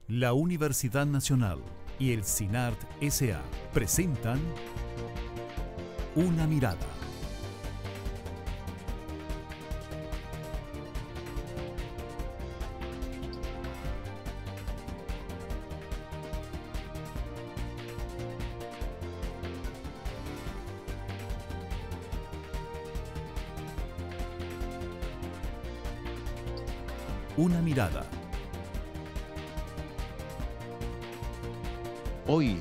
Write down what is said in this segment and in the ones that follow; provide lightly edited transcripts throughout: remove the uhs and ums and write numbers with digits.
La Universidad Nacional y el CINART S.A. presentan Una Mirada. Una Mirada. Hoy,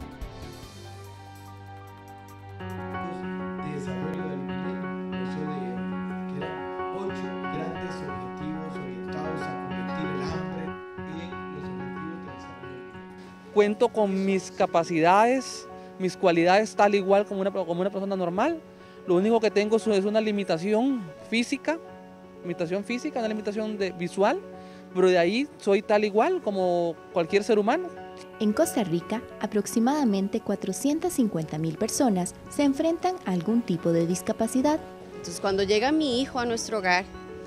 de desarrollo del milenio, eso de que eran 8 grandes objetivos orientados a convertir el hambre en los objetivos de desarrollo del milenio. Cuento con mis capacidades, mis cualidades tal igual como una persona normal. Lo único que tengo es una limitación física, una limitación visual, pero de ahí soy tal igual como cualquier ser humano. En Costa Rica, aproximadamente 450.000 personas se enfrentan a algún tipo de discapacidad. Entonces, cuando llega mi hijo a nuestro hogar,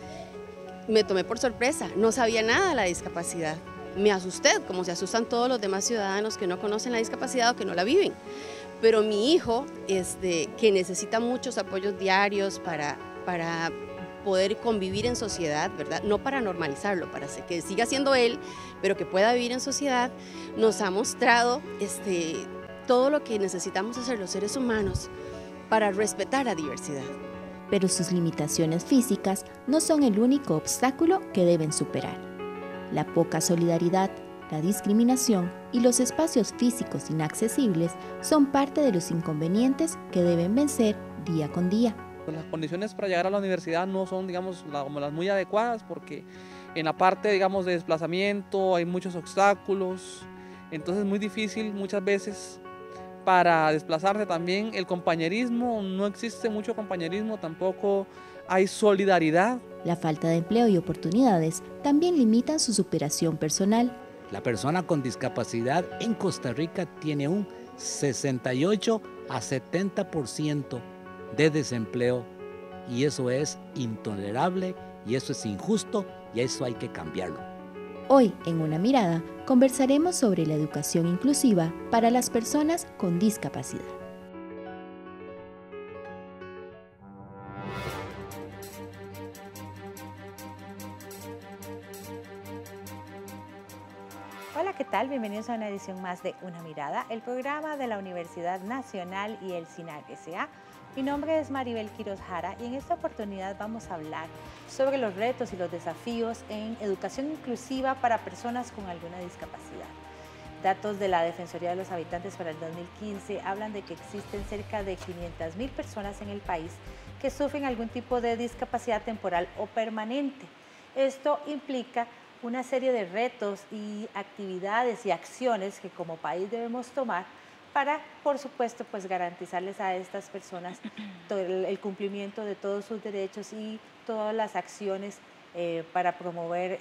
me tomé por sorpresa, no sabía nada de la discapacidad. Me asusté, como se asustan todos los demás ciudadanos que no conocen la discapacidad o que no la viven. Pero mi hijo, que necesita muchos apoyos diarios para poder convivir en sociedad, ¿verdad? No para normalizarlo, para que siga siendo él, pero que pueda vivir en sociedad, nos ha mostrado todo lo que necesitamos hacer los seres humanos para respetar la diversidad. Pero sus limitaciones físicas no son el único obstáculo que deben superar. La poca solidaridad, la discriminación y los espacios físicos inaccesibles son parte de los inconvenientes que deben vencer día con día. Las condiciones para llegar a la universidad no son, digamos, como las muy adecuadas, porque en la parte, digamos, de desplazamiento hay muchos obstáculos, entonces es muy difícil muchas veces para desplazarse. También el compañerismo, no existe mucho compañerismo, tampoco hay solidaridad. La falta de empleo y oportunidades también limitan su superación personal. la persona con discapacidad en Costa Rica tiene un 68 a 70% de desempleo y eso es intolerable y eso es injusto y eso hay que cambiarlo. Hoy, en Una Mirada, conversaremos sobre la educación inclusiva para las personas con discapacidad. Hola, ¿qué tal? Bienvenidos a una edición más de Una Mirada, el programa de la Universidad Nacional y el CINART S.A. Mi nombre es Maribel Quiroz Jara y en esta oportunidad vamos a hablar sobre los retos y los desafíos en educación inclusiva para personas con alguna discapacidad. Datos de la Defensoría de los Habitantes para el 2015 hablan de que existen cerca de 500.000 personas en el país que sufren algún tipo de discapacidad temporal o permanente. Esto implica una serie de retos y actividades y acciones que como país debemos tomar para, por supuesto, pues garantizarles a estas personas el cumplimiento de todos sus derechos y todas las acciones para promover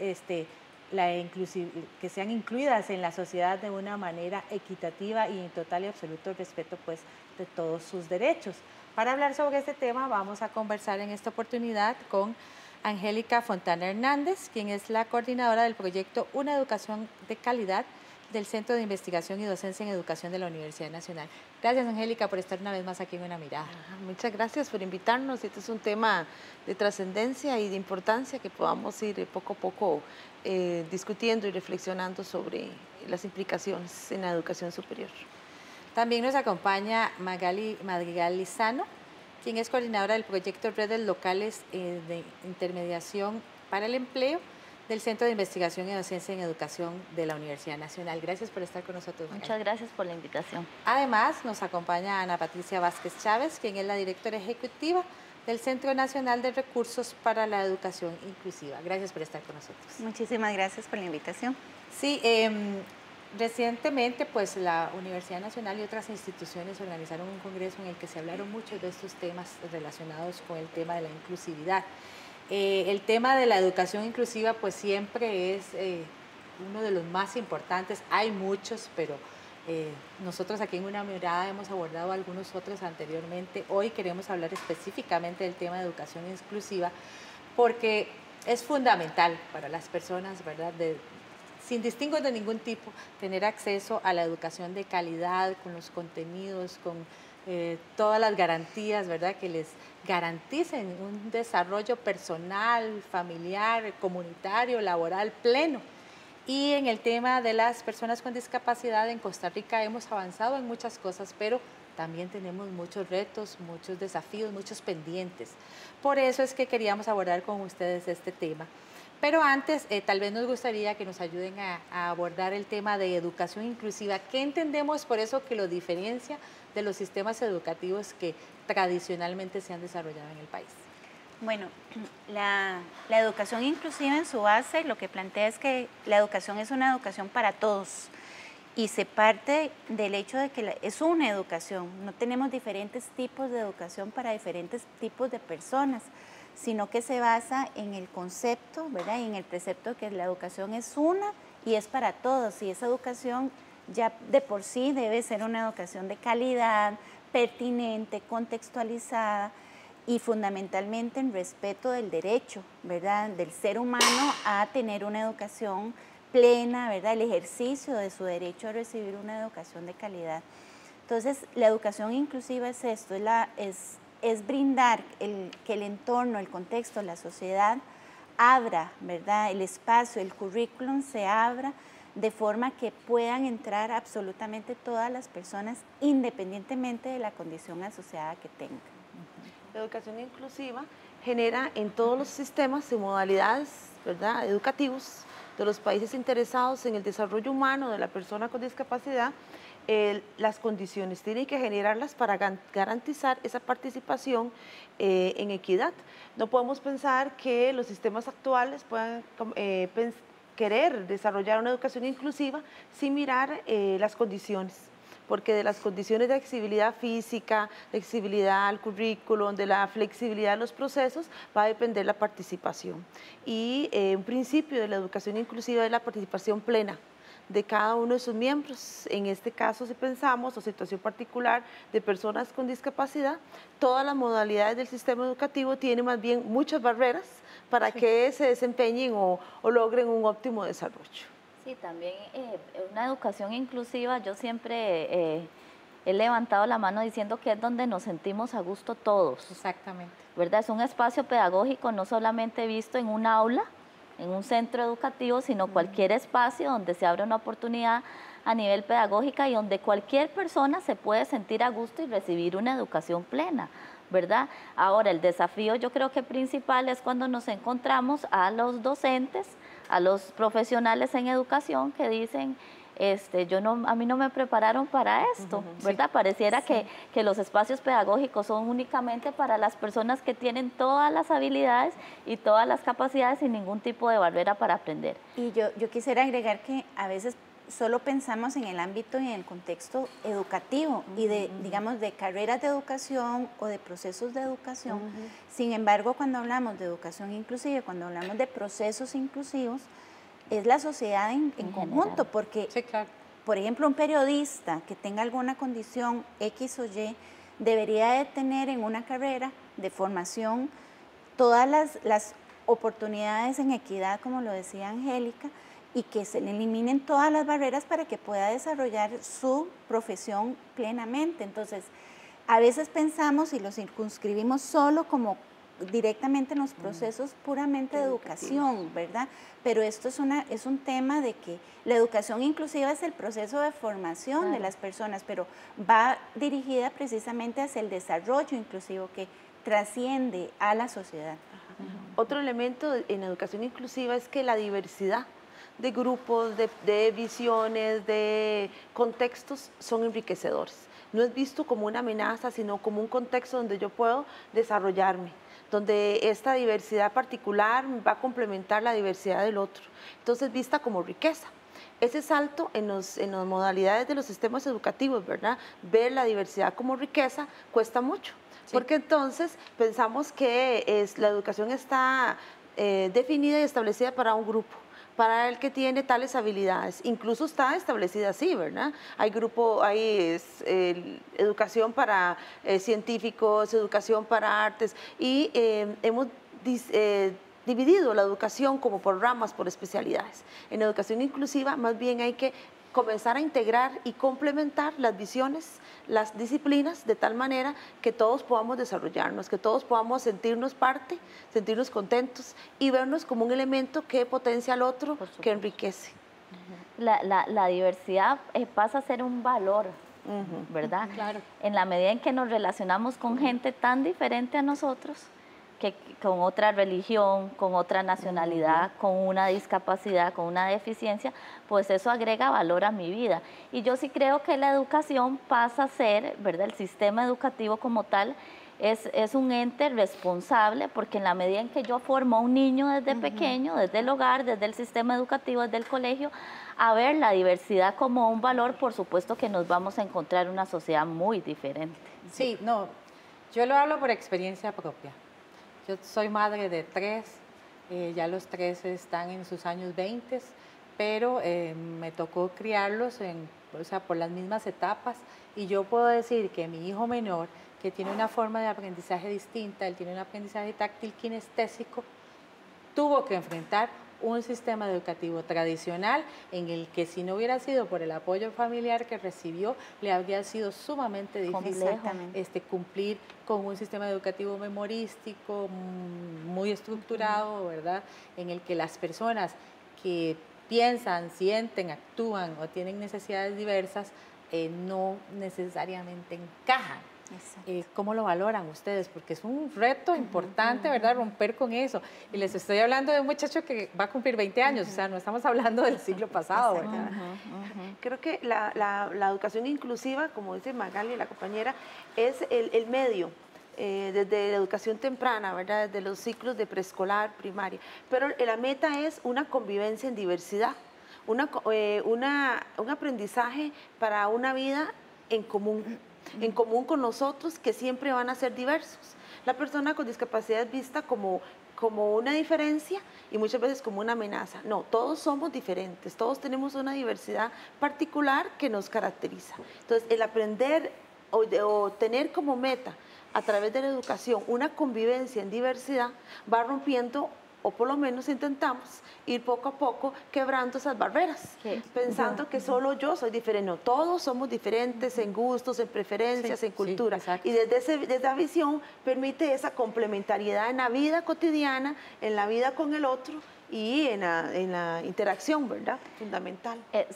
que sean incluidas en la sociedad de una manera equitativa y en total y absoluto respeto pues, de todos sus derechos. Para hablar sobre este tema vamos a conversar en esta oportunidad con Angélica Fontana Hernández, quien es la coordinadora del proyecto Una Educación de Calidad del Centro de Investigación y Docencia en Educación de la Universidad Nacional. Gracias, Angélica, por estar una vez más aquí en Una Mirada. Muchas gracias por invitarnos. Este es un tema de trascendencia y de importancia que podamos ir poco a poco discutiendo y reflexionando sobre las implicaciones en la educación superior. También nos acompaña Magali Madrigal Lizano, quien es coordinadora del proyecto Redes Locales de Intermediación para el Empleo del Centro de Investigación y Docencia en Educación de la Universidad Nacional. Gracias por estar con nosotros, Magali. Muchas gracias por la invitación. Además, nos acompaña Ana Patricia Vázquez Chávez, quien es la directora ejecutiva del Centro Nacional de Recursos para la Educación Inclusiva. Gracias por estar con nosotros. Muchísimas gracias por la invitación. Sí, recientemente pues la Universidad Nacional y otras instituciones organizaron un congreso en el que se hablaron mucho de estos temas relacionados con el tema de la inclusividad. El tema de la educación inclusiva pues siempre es uno de los más importantes, hay muchos, pero nosotros aquí en Una Mirada hemos abordado algunos otros anteriormente. Hoy queremos hablar específicamente del tema de educación inclusiva porque es fundamental para las personas, ¿verdad?, sin distingos de ningún tipo, tener acceso a la educación de calidad, con los contenidos, con todas las garantías, ¿verdad? Que les garanticen un desarrollo personal, familiar, comunitario, laboral pleno. Y en el tema de las personas con discapacidad, en Costa Rica hemos avanzado en muchas cosas, pero también tenemos muchos retos, muchos desafíos, muchos pendientes. Por eso es que queríamos abordar con ustedes este tema. Pero antes, tal vez nos gustaría que nos ayuden a abordar el tema de educación inclusiva. ¿Qué entendemos por eso que lo diferencia de los sistemas educativos que tradicionalmente se han desarrollado en el país? Bueno, la educación inclusiva en su base lo que plantea es que la educación es una educación para todos y se parte del hecho de que es una educación. No tenemos diferentes tipos de educación para diferentes tipos de personas, sino que se basa en el concepto, ¿verdad? Y en el precepto que la educación es una y es para todos. Y esa educación ya de por sí debe ser una educación de calidad, pertinente, contextualizada y fundamentalmente en respeto del derecho, ¿verdad? Del ser humano a tener una educación plena, ¿verdad? El ejercicio de su derecho a recibir una educación de calidad. Entonces, la educación inclusiva es esto, es brindar que el entorno, el contexto, la sociedad abra, ¿verdad? El espacio, el currículum se abra de forma que puedan entrar absolutamente todas las personas independientemente de la condición asociada que tengan. La educación inclusiva genera en todos los sistemas y modalidades, ¿verdad?, educativos de los países interesados en el desarrollo humano de la persona con discapacidad, las condiciones, tienen que generarlas para garantizar esa participación en equidad. No podemos pensar que los sistemas actuales puedan querer desarrollar una educación inclusiva sin mirar las condiciones, porque de las condiciones de accesibilidad física, de accesibilidad al currículum, de la flexibilidad de los procesos, va a depender la participación. Y un principio de la educación inclusiva es la participación plena de cada uno de sus miembros. En este caso, si pensamos, o situación particular de personas con discapacidad, todas las modalidades del sistema educativo tienen más bien muchas barreras para que se desempeñen o logren un óptimo desarrollo. Sí, también una educación inclusiva, yo siempre he levantado la mano diciendo que es donde nos sentimos a gusto todos. Exactamente. ¿Verdad? Es un espacio pedagógico no solamente visto en un aula, en un centro educativo, sino cualquier espacio donde se abre una oportunidad a nivel pedagógica y donde cualquier persona se puede sentir a gusto y recibir una educación plena, ¿verdad? Ahora, el desafío yo creo que principal es cuando nos encontramos a los docentes, a los profesionales en educación que dicen, a mí no me prepararon para esto, ¿verdad? Sí. Pareciera que los espacios pedagógicos son únicamente para las personas que tienen todas las habilidades y todas las capacidades sin ningún tipo de barrera para aprender. Y yo quisiera agregar que a veces solo pensamos en el ámbito y en el contexto educativo y digamos, de carreras de educación o de procesos de educación. Sin embargo, cuando hablamos de educación inclusiva, cuando hablamos de procesos inclusivos, es la sociedad en conjunto, porque, sí, claro, por ejemplo, un periodista que tenga alguna condición X o Y debería de tener en una carrera de formación todas las oportunidades en equidad, como lo decía Angélica, y que se le eliminen todas las barreras para que pueda desarrollar su profesión plenamente. Entonces, a veces pensamos y lo circunscribimos solo como directamente en los procesos puramente de educación, ¿verdad? Pero esto es un tema de que la educación inclusiva es el proceso de formación de las personas, pero va dirigida precisamente hacia el desarrollo inclusivo que trasciende a la sociedad. Otro elemento en educación inclusiva es que la diversidad de grupos, de visiones, de contextos son enriquecedores. No es visto como una amenaza, sino como un contexto donde yo puedo desarrollarme, donde esta diversidad particular va a complementar la diversidad del otro. Entonces, vista como riqueza. Ese salto en las modalidades de los sistemas educativos, ¿verdad? Ver la diversidad como riqueza cuesta mucho, sí, porque entonces pensamos que la educación está definida y establecida para un grupo, para el que tiene tales habilidades. Incluso está establecida así, ¿verdad? Hay educación para científicos, educación para artes, y hemos dividido la educación como por ramas, por especialidades. En educación inclusiva más bien hay que comenzar a integrar y complementar las visiones, las disciplinas, de tal manera que todos podamos desarrollarnos, que todos podamos sentirnos parte, sentirnos contentos y vernos como un elemento que potencia al otro, que enriquece. La diversidad pasa a ser un valor, ¿verdad? Claro. En la medida en que nos relacionamos con gente tan diferente a nosotros, que con otra religión, con otra nacionalidad, con una discapacidad, con una deficiencia, pues eso agrega valor a mi vida. Y yo sí creo que la educación pasa a ser, ¿verdad? El sistema educativo como tal es un ente responsable, porque en la medida en que yo formo a un niño desde pequeño, desde el hogar, desde el sistema educativo, desde el colegio, a ver la diversidad como un valor, por supuesto que nos vamos a encontrar una sociedad muy diferente. Sí, no, yo lo hablo por experiencia propia. Yo soy madre de 3, ya los 3 están en sus años 20, pero me tocó criarlos por las mismas etapas, y yo puedo decir que mi hijo menor, que tiene una forma de aprendizaje distinta, él tiene un aprendizaje táctil kinestésico, tuvo que enfrentar un sistema educativo tradicional en el que, si no hubiera sido por el apoyo familiar que recibió, le habría sido sumamente difícil cumplir con un sistema educativo memorístico, muy estructurado, ¿verdad? En el que las personas que piensan, sienten, actúan o tienen necesidades diversas no necesariamente encajan. ¿Cómo lo valoran ustedes? Porque es un reto importante, ¿verdad? Romper con eso. Y les estoy hablando de un muchacho que va a cumplir 20 años, o sea, no estamos hablando del siglo pasado, ¿verdad? Creo que la educación inclusiva, como dice Magali, la compañera, es el medio, desde la educación temprana, ¿verdad? Desde los ciclos de preescolar, primaria. Pero la meta es una convivencia en diversidad, un aprendizaje para una vida en común con nosotros, que siempre van a ser diversos. La persona con discapacidad es vista como una diferencia y muchas veces como una amenaza. No, todos somos diferentes, todos tenemos una diversidad particular que nos caracteriza. Entonces, el aprender o tener como meta a través de la educación una convivencia en diversidad va rompiendo, o por lo menos intentamos ir poco a poco quebrando esas barreras, pensando que solo yo soy diferente. No, todos somos diferentes en gustos, en preferencias, en cultura. Y desde esa visión permite esa complementariedad en la vida cotidiana, en la vida con el otro y en la interacción, ¿verdad? Fundamental.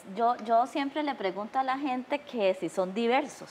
Yo siempre le pregunto a la gente que si son diversos.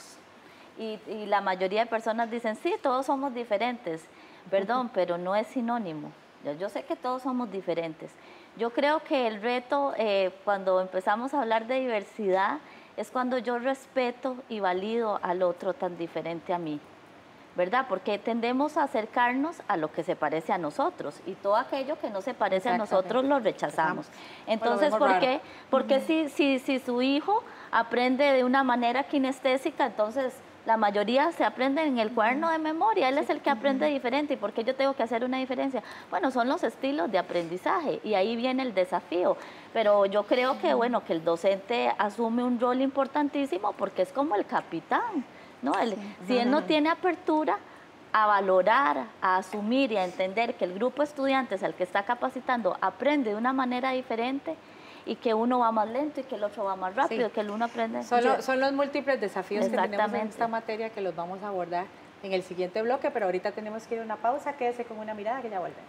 Y la mayoría de personas dicen, sí, todos somos diferentes. Perdón, pero no es sinónimo. Yo sé que todos somos diferentes. Yo creo que el reto, cuando empezamos a hablar de diversidad, es cuando yo respeto y valido al otro tan diferente a mí, ¿verdad? Porque tendemos a acercarnos a lo que se parece a nosotros, y todo aquello que no se parece a nosotros lo rechazamos. Entonces, ¿por qué? Porque si su hijo aprende de una manera kinestésica, entonces la mayoría se aprende en el cuaderno de memoria, él es el que aprende diferente. ¿Y por qué yo tengo que hacer una diferencia? Bueno, son los estilos de aprendizaje y ahí viene el desafío. Pero yo creo que, bueno, que el docente asume un rol importantísimo porque es como el capitán, ¿no? Si él no tiene apertura a valorar, a asumir y a entender que el grupo de estudiantes al que está capacitando aprende de una manera diferente, y que uno va más lento y que el otro va más rápido, que el uno aprende. Son los múltiples desafíos que tenemos en esta materia, que los vamos a abordar en el siguiente bloque, pero ahorita tenemos que ir a una pausa. Quédese con Una Mirada, que ya volvemos.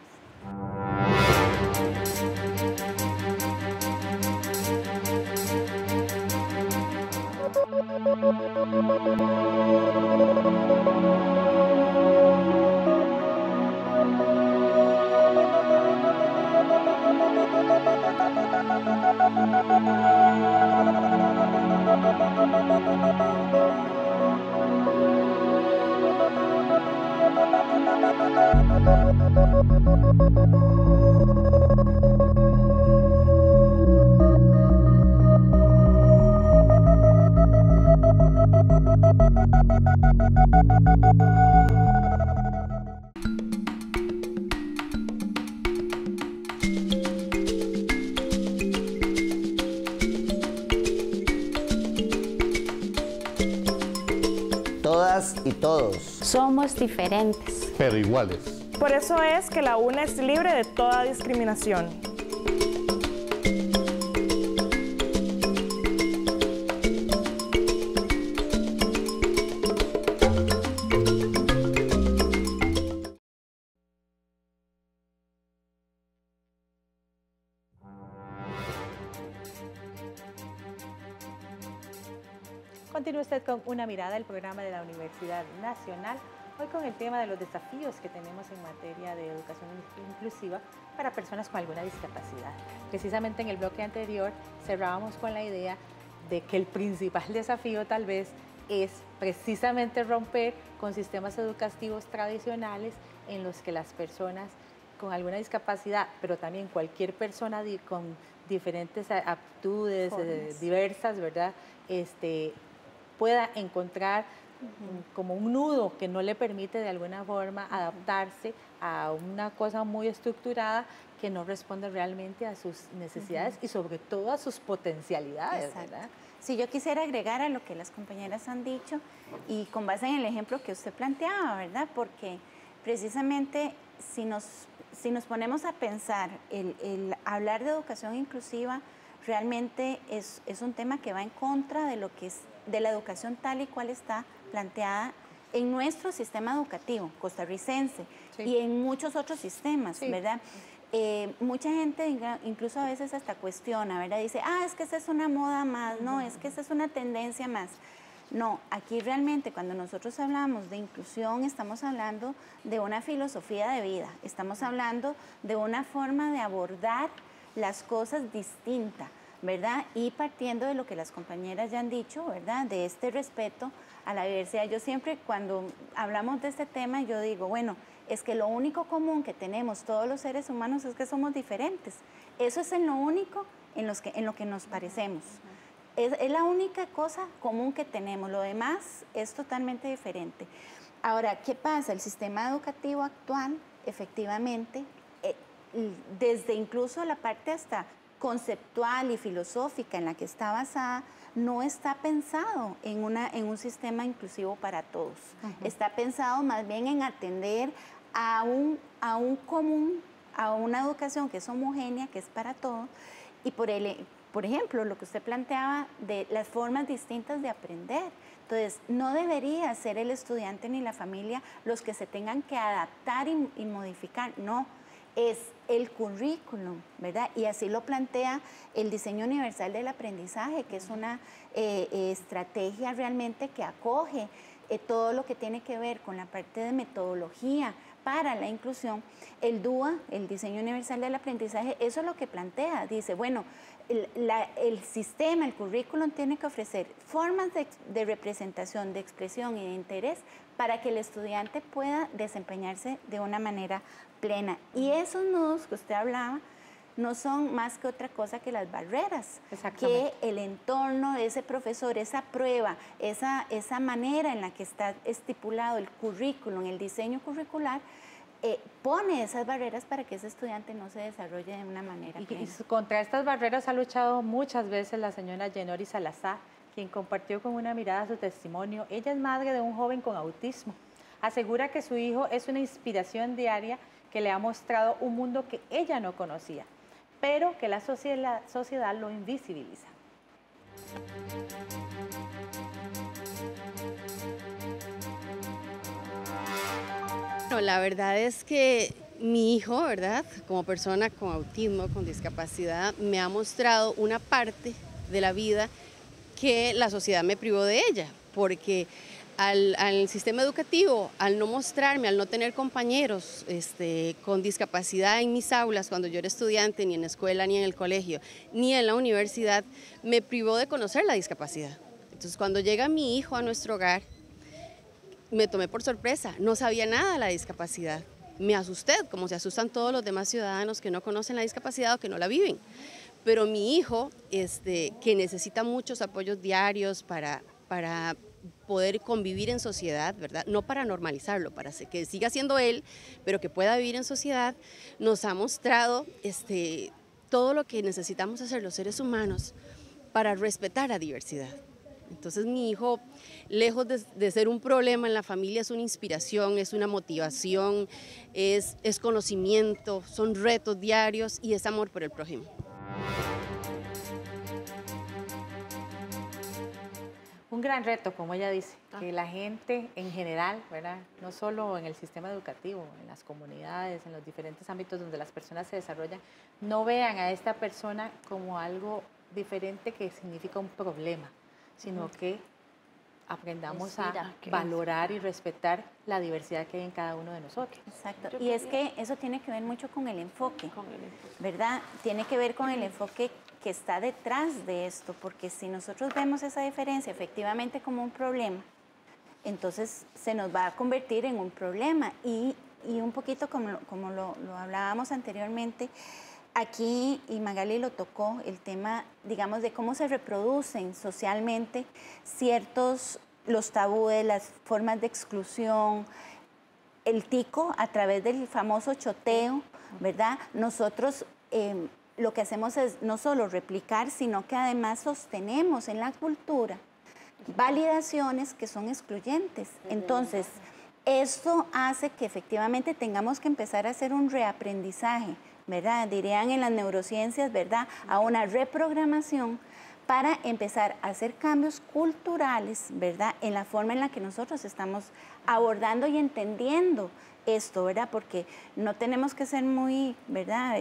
Todas y todos somos diferentes, pero iguales. Por eso es que la UNA es libre de toda discriminación. Continúa usted con Una Mirada, el programa de la Universidad Nacional, hoy con el tema de los desafíos que tenemos en materia de educación inclusiva para personas con alguna discapacidad. Precisamente en el bloque anterior cerrábamos con la idea de que el principal desafío tal vez es precisamente romper con sistemas educativos tradicionales en los que las personas con alguna discapacidad, pero también cualquier persona con diferentes aptitudes diversas, ¿verdad? Pueda encontrar como un nudo que no le permite de alguna forma adaptarse a una cosa muy estructurada que no responde realmente a sus necesidades y sobre todo a sus potencialidades, ¿verdad? Sí, yo quisiera agregar a lo que las compañeras han dicho y con base en el ejemplo que usted planteaba, ¿verdad? Porque precisamente si nos ponemos a pensar, el hablar de educación inclusiva realmente es un tema que va en contra de lo que es de la educación tal y cual está planteada en nuestro sistema educativo costarricense y en muchos otros sistemas, ¿verdad? Mucha gente incluso a veces hasta cuestiona, ¿verdad? Dice, es que esa es una moda más, no, es que esa es una tendencia más. No, aquí realmente cuando nosotros hablamos de inclusión estamos hablando de una filosofía de vida, estamos hablando de una forma de abordar las cosas distintas, ¿verdad? Y partiendo de lo que las compañeras ya han dicho, ¿verdad? De este respeto a la diversidad. Yo siempre cuando hablamos de este tema, yo digo, bueno, es que lo único común que tenemos todos los seres humanos es que somos diferentes. Eso es en lo único en lo que nos parecemos. Es la única cosa común que tenemos, lo demás es totalmente diferente. Ahora, ¿qué pasa? El sistema educativo actual, efectivamente, desde incluso la parte hasta conceptual y filosófica en la que está basada, no está pensado en un sistema inclusivo para todos. Está pensado más bien en atender a un común, a una educación que es homogénea, que es para todos, y por ejemplo, lo que usted planteaba de las formas distintas de aprender. Entonces, no debería ser el estudiante ni la familia los que se tengan que adaptar y modificar, no. Es el currículum, ¿verdad? Y así lo plantea el diseño universal del aprendizaje, que es una estrategia realmente que acoge todo lo que tiene que ver con la parte de metodología para la inclusión. El DUA, el diseño universal del aprendizaje, eso es lo que plantea. Dice, bueno, el sistema, el currículum tiene que ofrecer formas de representación, de expresión y de interés para que el estudiante pueda desempeñarse de una manera plena. Y esos nudos que usted hablaba no son más que otra cosa que las barreras que el entorno de ese profesor, esa prueba, esa manera en la que está estipulado el currículum, el diseño curricular, pone esas barreras para que ese estudiante no se desarrolle de una manera plena. Y contra estas barreras ha luchado muchas veces la señora Yenori Salazar, quien compartió con Una Mirada su testimonio. Ella es madre de un joven con autismo. Asegura que su hijo es una inspiración diaria que le ha mostrado un mundo que ella no conocía, pero que la sociedad lo invisibiliza. Bueno, la verdad es que mi hijo, ¿verdad? Como persona con autismo, con discapacidad, me ha mostrado una parte de la vida que la sociedad me privó de ella, porque al sistema educativo, al no mostrarme, al no tener compañeros con discapacidad en mis aulas cuando yo era estudiante, ni en la escuela, ni en el colegio, ni en la universidad, me privó de conocer la discapacidad. Entonces, cuando llega mi hijo a nuestro hogar, me tomé por sorpresa, no sabía nada de la discapacidad. Me asusté, como se asustan todos los demás ciudadanos que no conocen la discapacidad o que no la viven. Pero mi hijo, que necesita muchos apoyos diarios para poder convivir en sociedad, ¿verdad? No para normalizarlo, para que siga siendo él, pero que pueda vivir en sociedad, nos ha mostrado todo lo que necesitamos hacer los seres humanos para respetar la diversidad. Entonces mi hijo, lejos de ser un problema en la familia, es una inspiración, es una motivación, es conocimiento, son retos diarios y es amor por el prójimo. Un gran reto, como ella dice, que la gente en general, ¿verdad? No solo en el sistema educativo, en las comunidades, en los diferentes ámbitos donde las personas se desarrollan, no vean a esta persona como algo diferente que significa un problema, sino que aprendamos a valorar y respetar la diversidad que hay en cada uno de nosotros. Exacto, y es que eso tiene que ver mucho con el enfoque, ¿verdad? Tiene que ver con el enfoque que está detrás de esto, porque si nosotros vemos esa diferencia efectivamente como un problema, entonces se nos va a convertir en un problema y un poquito como lo hablábamos anteriormente, aquí, y Magali lo tocó, el tema, digamos, de cómo se reproducen socialmente los tabúes, las formas de exclusión, el tico a través del famoso choteo, ¿verdad? Nosotros lo que hacemos es no solo replicar, sino que además sostenemos en la cultura validaciones que son excluyentes. Entonces, esto hace que efectivamente tengamos que empezar a hacer un reaprendizaje, ¿verdad? Dirían en las neurociencias, ¿verdad? A una reprogramación para empezar a hacer cambios culturales, ¿verdad? En la forma en la que nosotros estamos abordando y entendiendo esto, ¿verdad? Porque no tenemos que ser muy, ¿verdad?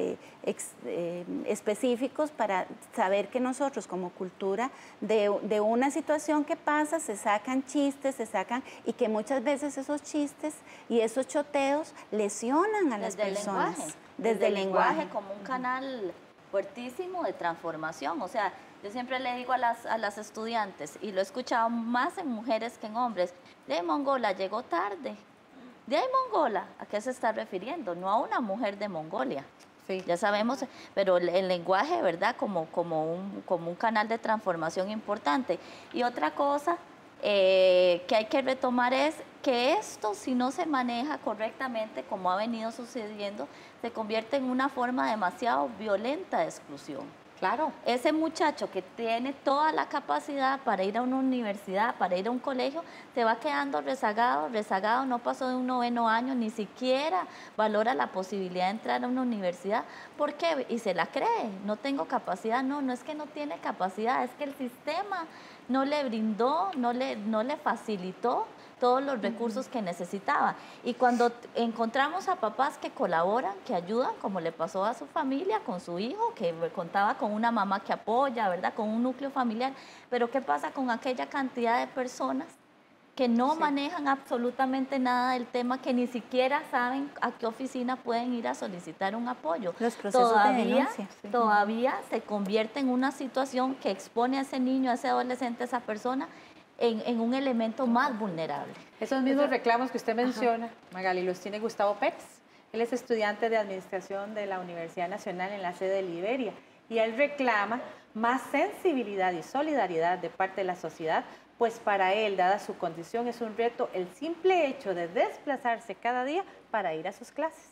Específicos para saber que nosotros como cultura de una situación que pasa se sacan chistes, y que muchas veces esos chistes y esos choteos lesionan a las personas. Desde el lenguaje como un canal fuertísimo de transformación. O sea, yo siempre le digo a las estudiantes, y lo he escuchado más en mujeres que en hombres, de Mongola llegó tarde. De ahí Mongola, ¿a qué se está refiriendo? No a una mujer de Mongolia. Sí. Ya sabemos, pero el lenguaje, ¿verdad? Como un canal de transformación importante. Y otra cosa que hay que retomar es que esto, si no se maneja correctamente, como ha venido sucediendo, se convierte en una forma demasiado violenta de exclusión. Claro. Ese muchacho que tiene toda la capacidad para ir a una universidad, para ir a un colegio, se va quedando rezagado, no pasó de un 9º año, ni siquiera valora la posibilidad de entrar a una universidad. ¿Por qué? Y se la cree, no tengo capacidad. No es que no tiene capacidad, es que el sistema no le brindó, no le facilitó todos los recursos que necesitaba. Y cuando encontramos a papás que colaboran, que ayudan, como le pasó a su familia, con su hijo, que contaba con una mamá que apoya, ¿verdad? Con un núcleo familiar. Pero ¿qué pasa con aquella cantidad de personas que no manejan absolutamente nada del tema, que ni siquiera saben a qué oficina pueden ir a solicitar un apoyo? Los procesos de denuncia. Todavía se convierte en una situación que expone a ese niño, a ese adolescente, a esa persona, en un elemento más vulnerable. Esos mismos reclamos que usted menciona, Magali, los tiene Gustavo Pérez. Él es estudiante de Administración de la Universidad Nacional en la sede de Liberia, y él reclama más sensibilidad y solidaridad de parte de la sociedad, pues para él, dada su condición, es un reto el simple hecho de desplazarse cada día para ir a sus clases.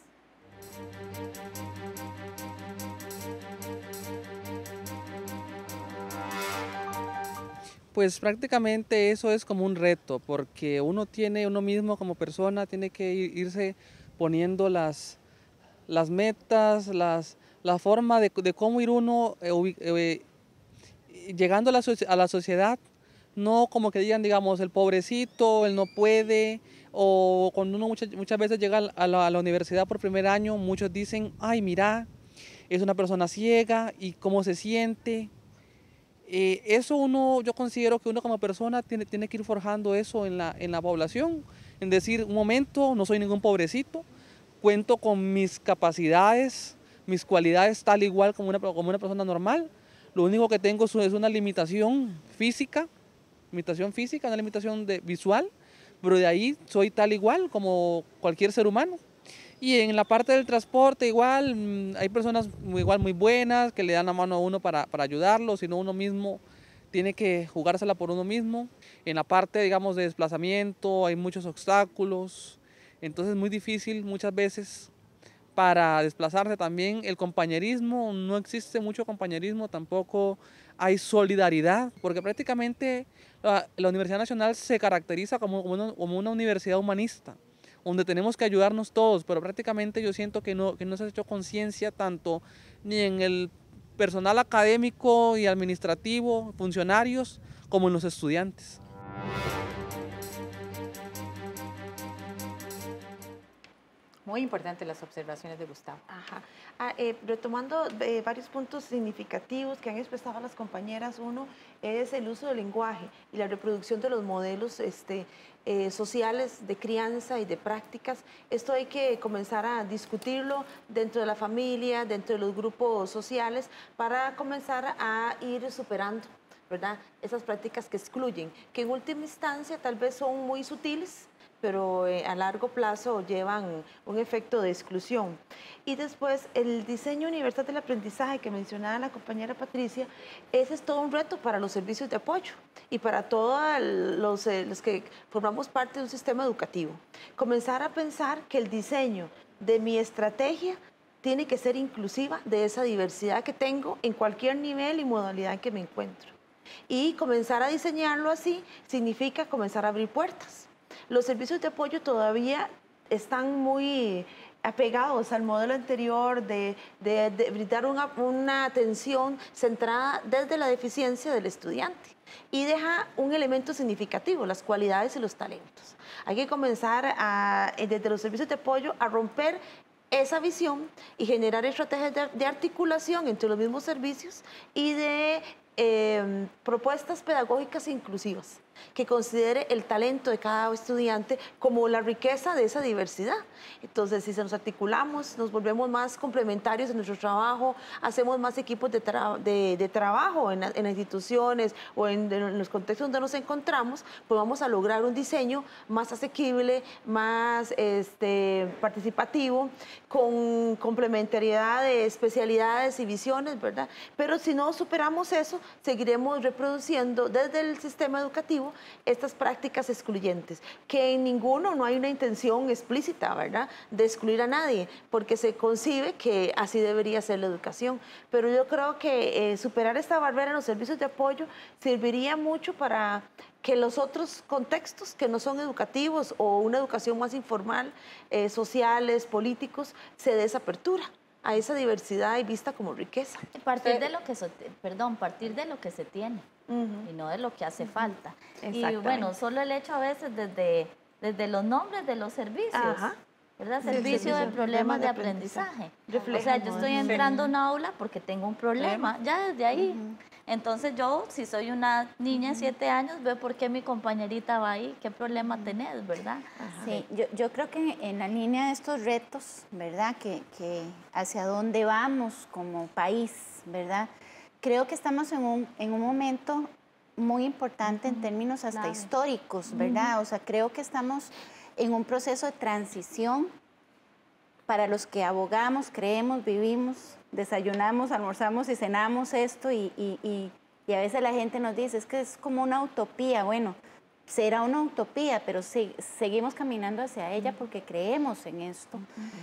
Pues prácticamente eso es como un reto, porque uno mismo como persona tiene que irse poniendo las metas, la forma de cómo ir uno llegando a la sociedad, no como que digan, digamos, el pobrecito, él no puede, o cuando uno muchas veces llega a la universidad por primer año, muchos dicen, ay, mira, es una persona ciega, y cómo se siente. Eso yo considero que uno como persona tiene que ir forjando eso en la población, en decir, un momento, no soy ningún pobrecito, cuento con mis capacidades, mis cualidades tal igual como una persona normal. Lo único que tengo es una limitación física, una limitación visual, pero de ahí soy tal igual como cualquier ser humano. Y en la parte del transporte igual, hay personas muy buenas que le dan la mano a uno para ayudarlo, sino uno mismo tiene que jugársela por uno mismo. En la parte, digamos, de desplazamiento hay muchos obstáculos, entonces es muy difícil muchas veces para desplazarse también. El compañerismo, no existe mucho compañerismo, tampoco hay solidaridad, porque prácticamente la Universidad Nacional se caracteriza como una universidad humanista, donde tenemos que ayudarnos todos, pero prácticamente yo siento que no se ha hecho conciencia tanto ni en el personal académico y administrativo, funcionarios, como en los estudiantes. Muy importantes las observaciones de Gustavo. Ajá. Retomando varios puntos significativos que han expresado las compañeras, uno es el uso del lenguaje y la reproducción de los modelos sociales de crianza y de prácticas. Esto hay que comenzar a discutirlo dentro de la familia, dentro de los grupos sociales, para comenzar a ir superando, ¿verdad?, esas prácticas que excluyen, que en última instancia tal vez son muy sutiles, pero a largo plazo llevan un efecto de exclusión. Y después, el diseño universal del aprendizaje que mencionaba la compañera Patricia, ese es todo un reto para los servicios de apoyo y para todos los que formamos parte de un sistema educativo. Comenzar a pensar que el diseño de mi estrategia tiene que ser inclusiva de esa diversidad que tengo en cualquier nivel y modalidad en que me encuentro. Y comenzar a diseñarlo así significa comenzar a abrir puertas. Los servicios de apoyo todavía están muy apegados al modelo anterior de brindar una atención centrada desde la deficiencia del estudiante y deja un elemento significativo, las cualidades y los talentos. Hay que comenzar desde los servicios de apoyo a romper esa visión y generar estrategias de articulación entre los mismos servicios y de propuestas pedagógicas inclusivas que considere el talento de cada estudiante como la riqueza de esa diversidad. Entonces, si nos articulamos, nos volvemos más complementarios en nuestro trabajo, hacemos más equipos de trabajo en las instituciones o en los contextos donde nos encontramos, pues vamos a lograr un diseño más asequible, más participativo, con complementariedad de especialidades y visiones, ¿verdad? Pero si no superamos eso, seguiremos reproduciendo desde el sistema educativo estas prácticas excluyentes, que en ninguno no hay una intención explícita, ¿verdad?, de excluir a nadie, porque se concibe que así debería ser la educación. Pero yo creo que superar esta barrera en los servicios de apoyo serviría mucho para que los otros contextos que no son educativos o una educación más informal, sociales, políticos, se dé esa apertura a esa diversidad y vista como riqueza. Partir de lo que se tiene y no de lo que hace falta. Y bueno, solo el hecho a veces desde los nombres de los servicios, ¿verdad? Servicio de problemas de aprendizaje. O sea, yo estoy entrando a un aula porque tengo un problema, ya desde ahí. Entonces yo, si soy una niña de 7 años, veo por qué mi compañerita va ahí, qué problema tenés, ¿verdad? Sí, yo creo que en la línea de estos retos, ¿verdad? Que hacia dónde vamos como país, ¿verdad? Creo que estamos en un momento muy importante en términos hasta históricos, ¿verdad? O sea, creo que estamos en un proceso de transición para los que abogamos, creemos, vivimos, desayunamos, almorzamos y cenamos esto y a veces la gente nos dice, es que es como una utopía. Bueno, será una utopía, pero seguimos caminando hacia ella porque creemos en esto.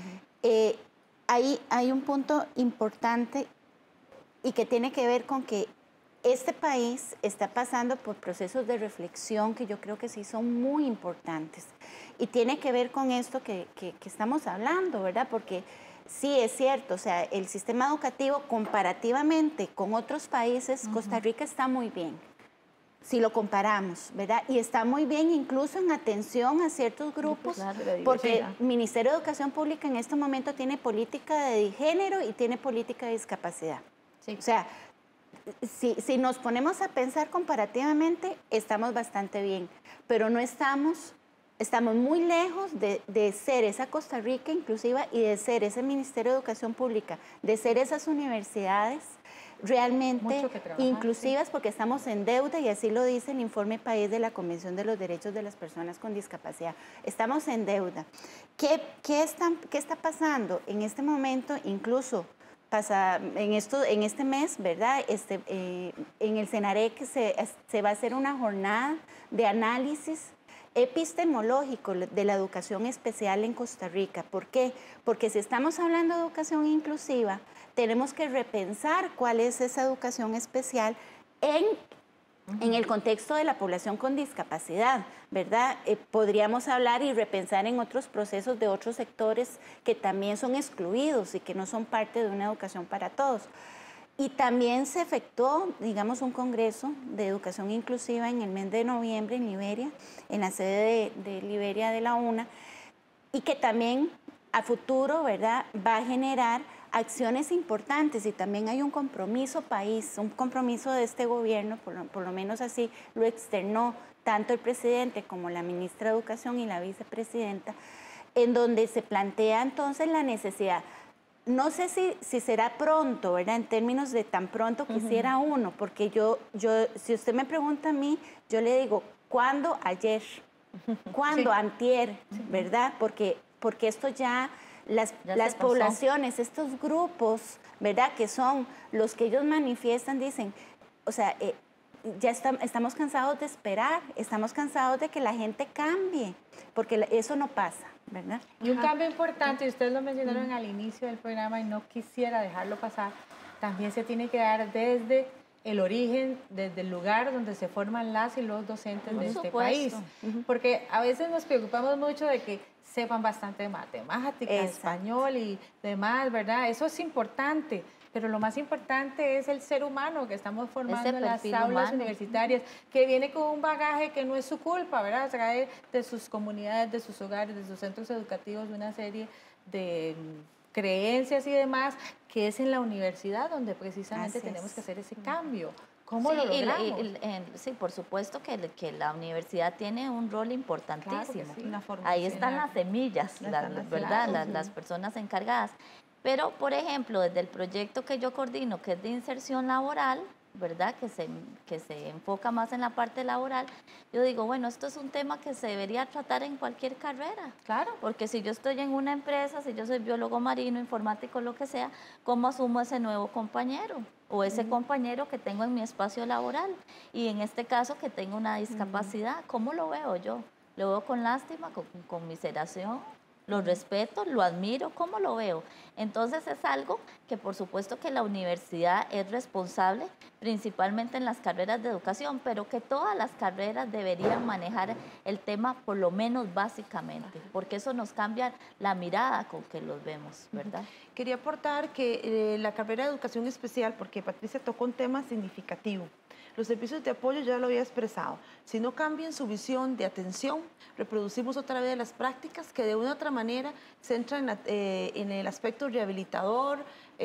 Hay un punto importante y que tiene que ver con que este país está pasando por procesos de reflexión que yo creo que sí son muy importantes. Y tiene que ver con esto que estamos hablando, ¿verdad? Porque sí, es cierto, o sea, el sistema educativo comparativamente con otros países, Costa Rica está muy bien, si lo comparamos, ¿verdad? Y está muy bien incluso en atención a ciertos grupos, porque el Ministerio de Educación Pública en este momento tiene política de género y tiene política de discapacidad. Sí. O sea, si nos ponemos a pensar comparativamente, estamos bastante bien, pero no estamos muy lejos de ser esa Costa Rica inclusiva y de ser ese Ministerio de Educación Pública, de ser esas universidades realmente inclusivas, porque estamos en deuda, y así lo dice el informe país de la Convención de los Derechos de las Personas con Discapacidad. Estamos en deuda. ¿Qué está pasando en este momento? Incluso en este mes, ¿verdad? En el CENAREC se va a hacer una jornada de análisis epistemológico de la educación especial en Costa Rica. ¿Por qué? Porque si estamos hablando de educación inclusiva, tenemos que repensar cuál es esa educación especial en el contexto de la población con discapacidad, ¿verdad? Podríamos hablar y repensar en otros procesos de otros sectores que también son excluidos y que no son parte de una educación para todos. Y también se efectuó, digamos, un congreso de educación inclusiva en el mes de noviembre en Liberia, en la sede de Liberia de la UNA, y que también a futuro, ¿verdad?, va a generar acciones importantes, y también hay un compromiso país, un compromiso de este gobierno, por lo menos así lo externó tanto el presidente como la ministra de Educación y la vicepresidenta, en donde se plantea entonces la necesidad. No sé si será pronto, ¿verdad? En términos de tan pronto quisiera uno, porque si usted me pregunta a mí, yo le digo, ¿cuándo? Ayer. ¿Cuándo? Antier, ¿verdad? Porque esto ya las poblaciones, estos grupos, ¿verdad?, que son los que ellos manifiestan, dicen, o sea, ya estamos cansados de esperar, estamos cansados de que la gente cambie, porque eso no pasa, ¿verdad? Y un cambio importante, y ustedes lo mencionaron al inicio del programa y no quisiera dejarlo pasar, también se tiene que dar desde el origen, desde el lugar donde se forman las y los docentes de este país. Porque a veces nos preocupamos mucho de que sepan bastante de matemáticas, español y demás, ¿verdad? Eso es importante, pero lo más importante es el ser humano que estamos formando en las aulas universitarias, que viene con un bagaje que no es su culpa, ¿verdad? Trae de sus comunidades, de sus hogares, de sus centros educativos, una serie de creencias y demás, que es en la universidad donde precisamente tenemos que hacer ese cambio. ¿Cómo lo logramos? Sí, por supuesto que la universidad tiene un rol importantísimo. Claro, ahí están las semillas, ¿verdad? Las personas encargadas. Pero, por ejemplo, desde el proyecto que yo coordino, que es de inserción laboral, ¿verdad?, que se enfoca más en la parte laboral, yo digo, bueno, esto es un tema que se debería tratar en cualquier carrera. Claro. Porque si yo estoy en una empresa, si yo soy biólogo marino, informático, lo que sea, ¿cómo asumo ese nuevo compañero? O ese compañero que tengo en mi espacio laboral. Y en este caso que tengo una discapacidad, ¿cómo lo veo yo? ¿Lo veo con lástima, con conmiseración? Lo respeto, lo admiro, ¿cómo lo veo? Entonces es algo que por supuesto que la universidad es responsable, principalmente en las carreras de educación, pero que todas las carreras deberían manejar el tema por lo menos básicamente, porque eso nos cambia la mirada con que los vemos, ¿verdad? Quería aportar que la carrera de educación especial, porque Patricia tocó un tema significativo. Los servicios de apoyo ya lo había expresado. Si no cambian su visión de atención, reproducimos otra vez las prácticas que de una u otra manera se entran en el aspecto rehabilitador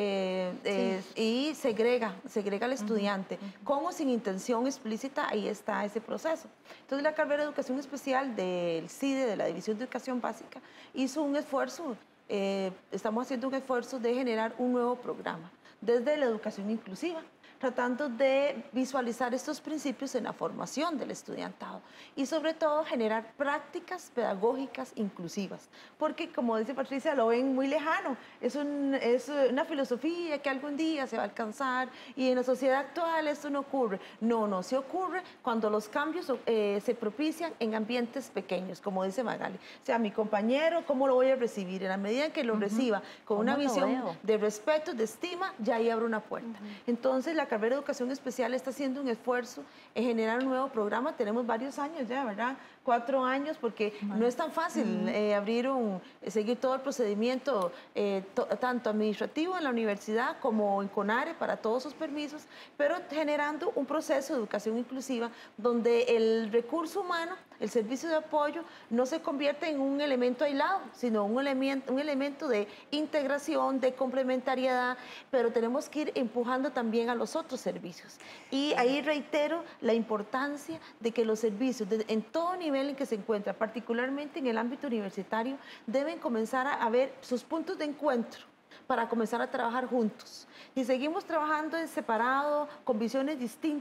y segrega al estudiante. Con o sin intención explícita, ahí está ese proceso. Entonces la carrera de educación especial del CIDE, de la División de Educación Básica, hizo un esfuerzo, estamos haciendo un esfuerzo de generar un nuevo programa desde la educación inclusiva, tratando de visualizar estos principios en la formación del estudiantado y sobre todo generar prácticas pedagógicas inclusivas, porque como dice Patricia, lo ven muy lejano, es una filosofía que algún día se va a alcanzar y en la sociedad actual esto no ocurre. No, se ocurre cuando los cambios se propician en ambientes pequeños, como dice Magali. O sea, mi compañero, ¿cómo lo voy a recibir? En la medida en que lo reciba con una visión de respeto, de estima, ya ahí abre una puerta. Entonces, la carrera de educación especial está haciendo un esfuerzo en generar un nuevo programa. Tenemos varios años ya, ¿verdad? 4 años, porque no es tan fácil seguir todo el procedimiento, tanto administrativo en la universidad como en CONARE para todos sus permisos, pero generando un proceso de educación inclusiva donde el recurso humano, el servicio de apoyo, no se convierte en un elemento aislado, sino un elemento de integración, de complementariedad, pero tenemos que ir empujando también a los otros servicios. Y ahí reitero la importancia de que los servicios, en todo nivel en que se encuentra, particularmente en el ámbito universitario, deben comenzar a ver sus puntos de encuentro para comenzar a trabajar juntos. Si seguimos trabajando en separado, con visiones distintas,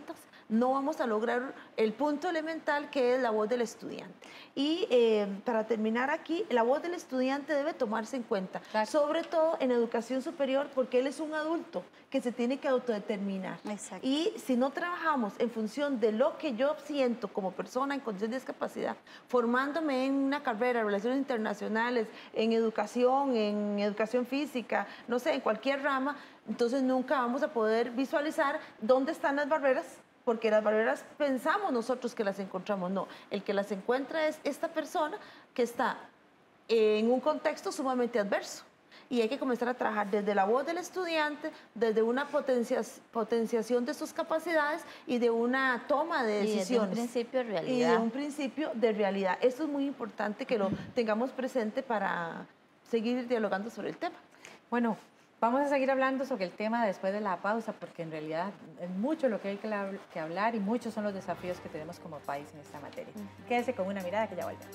no vamos a lograr el punto elemental que es la voz del estudiante. Y para terminar aquí, la voz del estudiante debe tomarse en cuenta, sobre todo en educación superior, porque él es un adulto que se tiene que autodeterminar. Exacto. Y si no trabajamos en función de lo que yo siento como persona en condición de discapacidad, formándome en una carrera de relaciones internacionales, en educación física, no sé, en cualquier rama, entonces nunca vamos a poder visualizar dónde están las barreras, porque las barreras pensamos nosotros que las encontramos. No, el que las encuentra es esta persona que está en un contexto sumamente adverso. Y hay que comenzar a trabajar desde la voz del estudiante, desde una potenciación de sus capacidades y de una toma de decisiones. Y de un principio de realidad. Y de un principio de realidad. Esto es muy importante que lo tengamos presente para seguir dialogando sobre el tema. Bueno, vamos a seguir hablando sobre el tema después de la pausa, porque en realidad es mucho lo que hay que hablar y muchos son los desafíos que tenemos como país en esta materia. Quédese con Una Mirada, que ya volvemos.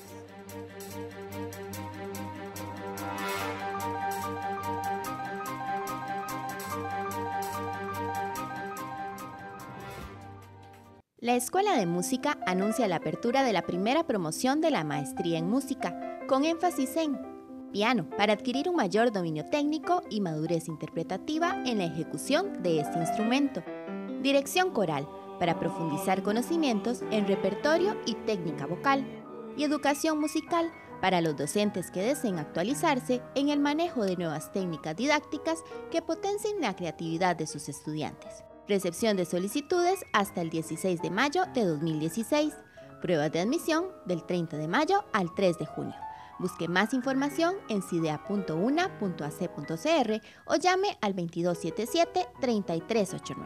La Escuela de Música anuncia la apertura de la primera promoción de la Maestría en Música, con énfasis en piano, para adquirir un mayor dominio técnico y madurez interpretativa en la ejecución de este instrumento. Dirección coral, para profundizar conocimientos en repertorio y técnica vocal. Y educación musical, para los docentes que deseen actualizarse en el manejo de nuevas técnicas didácticas que potencien la creatividad de sus estudiantes. Recepción de solicitudes hasta el 16 de mayo de 2016. Pruebas de admisión del 30 de mayo al 3 de junio. Busque más información en cidea.una.ac.cr o llame al 2277-3389.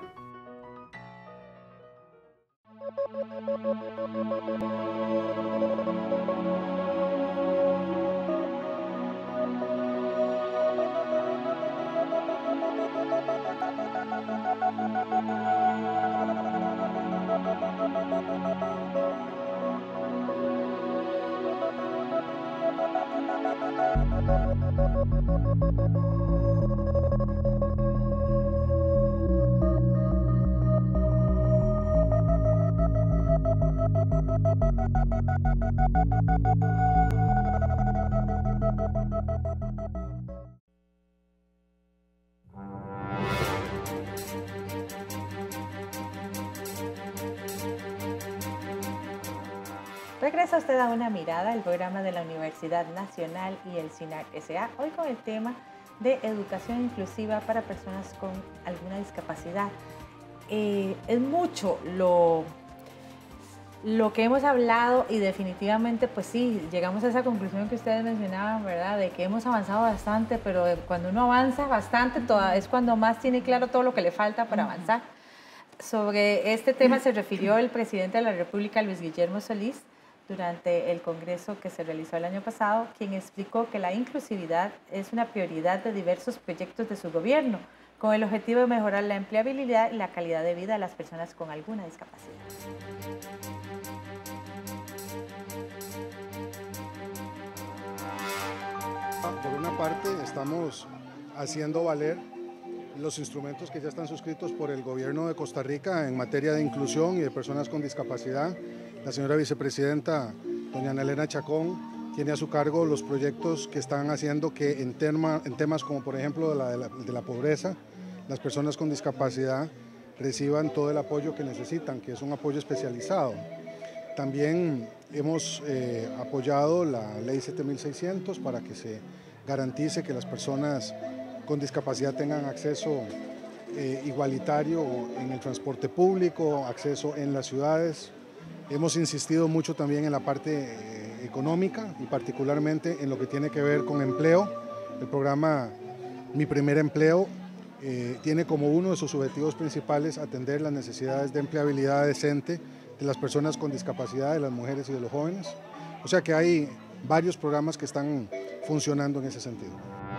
Regresa usted a Una Mirada, el programa de la Universidad Nacional y el CINAC S.A., hoy con el tema de educación inclusiva para personas con alguna discapacidad. Es mucho lo que hemos hablado y definitivamente, pues sí, llegamos a esa conclusión que ustedes mencionaban, ¿verdad? De que hemos avanzado bastante, pero cuando uno avanza bastante, es cuando más tiene claro todo lo que le falta para avanzar. Sobre este tema se refirió el presidente de la República, Luis Guillermo Solís, durante el congreso que se realizó el año pasado, quien explicó que la inclusividad es una prioridad de diversos proyectos de su gobierno, con el objetivo de mejorar la empleabilidad y la calidad de vida de las personas con alguna discapacidad. Por una parte, estamos haciendo valer los instrumentos que ya están suscritos por el gobierno de Costa Rica en materia de inclusión y de personas con discapacidad. La señora vicepresidenta, doña Ana Elena Chacón, tiene a su cargo los proyectos que están haciendo que en temas como por ejemplo de la pobreza, las personas con discapacidad reciban todo el apoyo que necesitan, que es un apoyo especializado. También hemos apoyado la ley 7600 para que se garantice que las personas con discapacidad tengan acceso igualitario en el transporte público, acceso en las ciudades. Hemos insistido mucho también en la parte económica y particularmente en lo que tiene que ver con empleo. El programa Mi Primer Empleo tiene como uno de sus objetivos principales atender las necesidades de empleabilidad decente de las personas con discapacidad, de las mujeres y de los jóvenes. O sea que hay varios programas que están funcionando en ese sentido.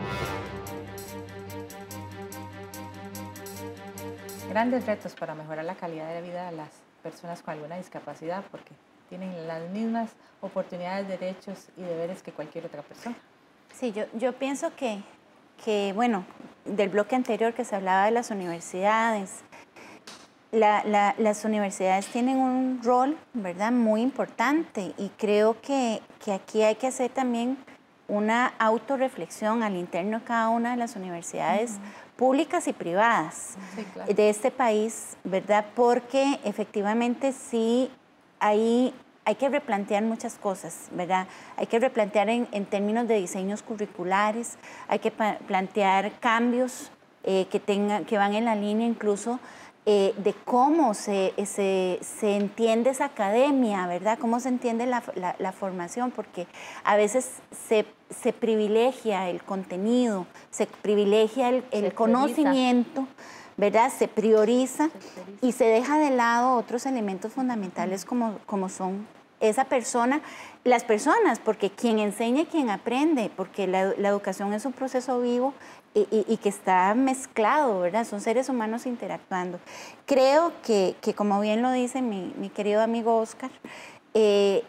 Grandes retos para mejorar la calidad de vida de las personas con alguna discapacidad, porque tienen las mismas oportunidades, derechos y deberes que cualquier otra persona. Sí, yo pienso que, bueno, del bloque anterior que se hablaba de las universidades, las universidades tienen un rol, ¿verdad?, muy importante, y creo que aquí hay que hacer también una autorreflexión al interno de cada una de las universidades públicas y privadas de este país, ¿verdad? Porque efectivamente sí hay que replantear muchas cosas, ¿verdad? Hay que replantear en términos de diseños curriculares, hay que plantear cambios que van en la línea incluso de cómo se entiende esa academia, ¿verdad? Cómo se entiende la formación, porque a veces se privilegia el contenido, se privilegia el conocimiento, ¿verdad? Se prioriza y se deja de lado otros elementos fundamentales como son esa persona, las personas, porque quien enseña y quien aprende, porque la educación es un proceso vivo y que está mezclado, ¿verdad? Son seres humanos interactuando. Creo que como bien lo dice mi querido amigo Oscar, yo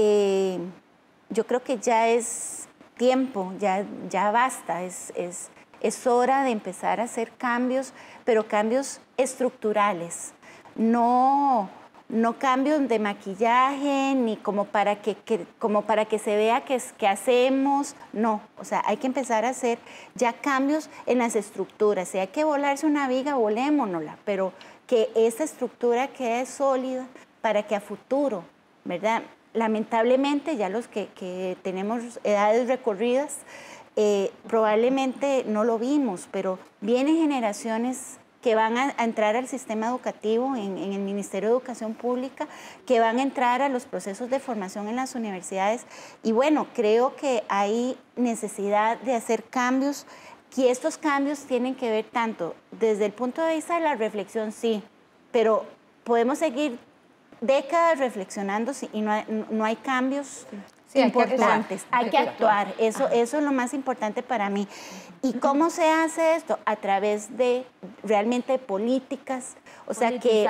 creo que ya es tiempo, ya basta, es hora de empezar a hacer cambios, pero cambios estructurales, no cambios de maquillaje, ni como para que se vea que hacemos, no. O sea, hay que empezar a hacer ya cambios en las estructuras. Si hay que volarse una viga, volémonosla, pero que esa estructura quede sólida para que a futuro, ¿verdad? Lamentablemente, ya los que tenemos edades recorridas, probablemente no lo vimos, pero vienen generaciones que van a entrar al sistema educativo en el Ministerio de Educación Pública, que van a entrar a los procesos de formación en las universidades. Y bueno, creo que hay necesidad de hacer cambios, que estos cambios tienen que ver tanto desde el punto de vista de la reflexión, sí, pero podemos seguir décadas reflexionando y no hay cambios importantes. Hay que actuar. Eso es lo más importante para mí. ¿Y cómo se hace esto? A través de realmente políticas, o sea, que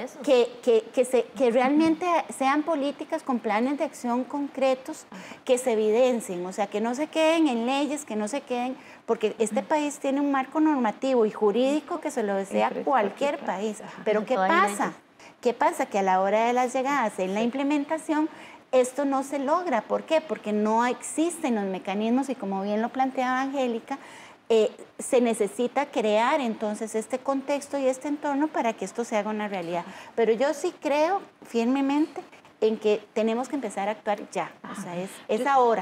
realmente sean políticas con planes de acción concretos que se evidencien, o sea, que no se queden en leyes, que no se queden, porque este país tiene un marco normativo y jurídico que se lo desea cualquier país. Pero ¿qué pasa? ¿Qué pasa? Que a la hora de las llegadas en la implementación, esto no se logra. ¿Por qué? Porque no existen los mecanismos y, como bien lo planteaba Angélica, se necesita crear entonces este contexto y este entorno para que esto se haga una realidad. Pero yo sí creo firmemente en que tenemos que empezar a actuar ya. O sea, es ahora.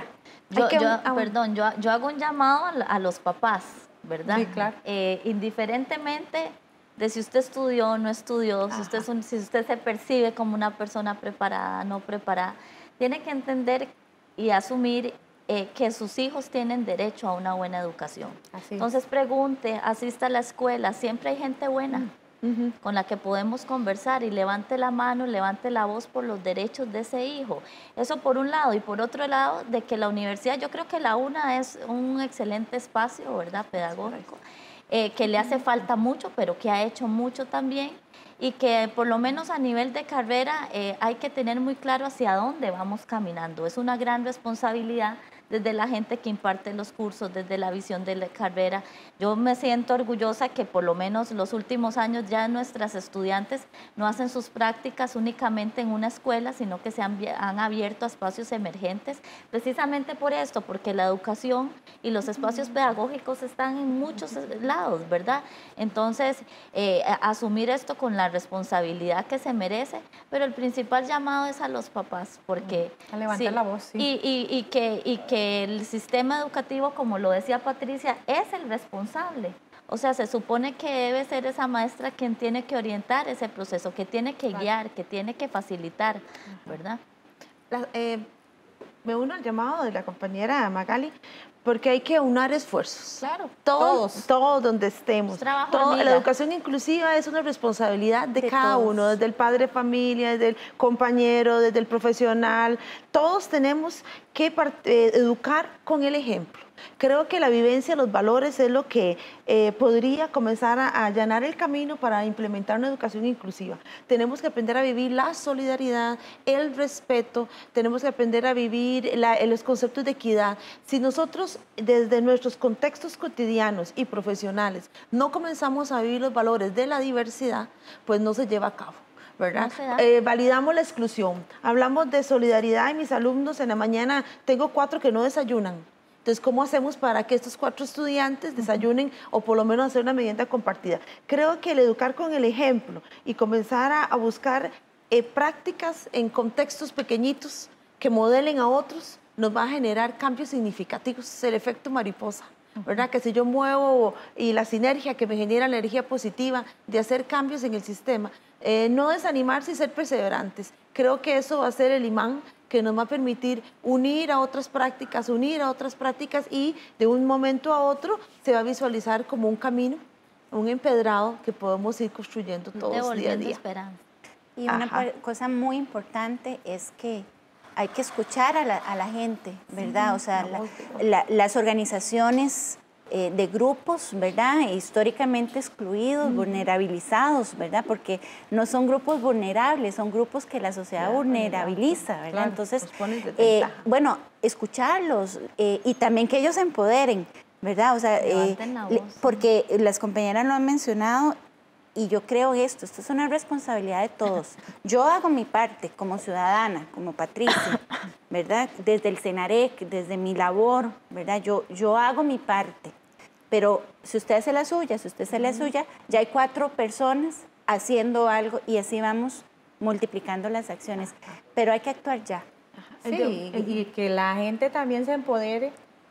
Yo hago un llamado a los papás, ¿verdad? Sí, claro. Indiferentemente de si usted estudió o no estudió, si usted se percibe como una persona preparada, no preparada, tiene que entender y asumir que sus hijos tienen derecho a una buena educación. Entonces pregunte, asista a la escuela, siempre hay gente buena con la que podemos conversar, y levante la mano, levante la voz por los derechos de ese hijo. Eso por un lado, y por otro lado, de que la universidad, yo creo que la UNA es un excelente espacio, ¿verdad?, pedagógico, que le hace falta mucho, pero que ha hecho mucho también, y que por lo menos a nivel de carrera hay que tener muy claro hacia dónde vamos caminando. Es una gran responsabilidad desde la gente que imparte los cursos, desde la visión de la carrera. Yo me siento orgullosa que por lo menos los últimos años ya nuestras estudiantes no hacen sus prácticas únicamente en una escuela, sino que se han abierto a espacios emergentes, precisamente por esto, porque la educación y los espacios pedagógicos están en muchos lados, ¿verdad? Entonces, asumir esto con la responsabilidad que se merece, pero el principal llamado es a los papás, porque a levantar la voz, sí. Y que el sistema educativo, como lo decía Patricia, es el responsable. O sea, se supone que debe ser esa maestra quien tiene que orientar ese proceso, que tiene que guiar, que tiene que facilitar, ¿verdad? Me uno al llamado de la compañera Magali, porque hay que unar esfuerzos. Claro, todos donde estemos. La educación inclusiva es una responsabilidad de cada uno, desde el padre de familia, desde el compañero, desde el profesional. Todos tenemos que educar con el ejemplo. Creo que la vivencia, los valores es lo que podría comenzar a allanar el camino para implementar una educación inclusiva. Tenemos que aprender a vivir la solidaridad, el respeto, tenemos que aprender a vivir los conceptos de equidad. Si nosotros desde nuestros contextos cotidianos y profesionales no comenzamos a vivir los valores de la diversidad, pues no se lleva a cabo, ¿verdad? Validamos la exclusión, hablamos de solidaridad y mis alumnos en la mañana, tengo 4 que no desayunan. Entonces, ¿cómo hacemos para que estos 4 estudiantes desayunen o por lo menos hacer una merienda compartida? Creo que el educar con el ejemplo y comenzar a buscar prácticas en contextos pequeñitos que modelen a otros nos va a generar cambios significativos. Es el efecto mariposa, ¿verdad? Que si yo muevo y la sinergia que me genera la energía positiva de hacer cambios en el sistema, no desanimarse y ser perseverantes. Creo que eso va a ser el imán que nos va a permitir unir a otras prácticas y de un momento a otro se va a visualizar como un camino, un empedrado que podemos ir construyendo todos día a día. Esperanza. Y una cosa muy importante es que hay que escuchar a la gente, ¿verdad? Sí, o sea, las organizaciones de grupos, ¿verdad? Históricamente excluidos, vulnerabilizados, ¿verdad? Porque no son grupos vulnerables, son grupos que la sociedad vulnerabiliza, ¿verdad? Claro, entonces, bueno, escucharlos y también que ellos se empoderen, ¿verdad? O sea, porque las compañeras lo han mencionado y yo creo esto es una responsabilidad de todos. Yo hago mi parte como ciudadana, como Patricia, ¿verdad? Desde el CENAREC, desde mi labor, ¿verdad? Yo hago mi parte, pero si usted hace la suya, ya hay 4 personas haciendo algo y así vamos multiplicando las acciones, pero hay que actuar ya. Sí, y que la gente también se empodere,